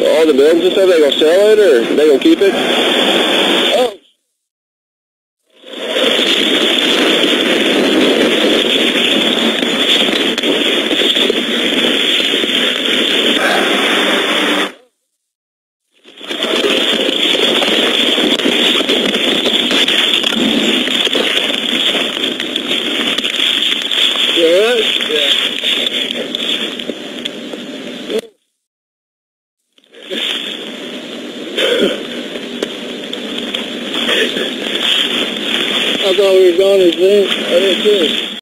all the buildings and stuff, they gonna sell it or they gonna keep it? Oh. Yeah. I thought we were going to think. I did too.